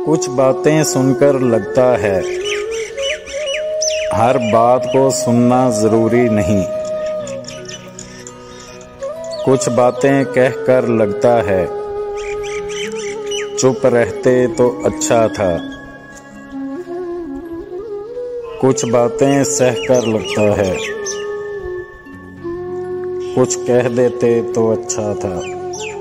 कुछ बातें सुनकर लगता है हर बात को सुनना जरूरी नहीं। कुछ बातें कहकर लगता है चुप रहते तो अच्छा था। कुछ बातें सहकर लगता है कुछ कह देते तो अच्छा था।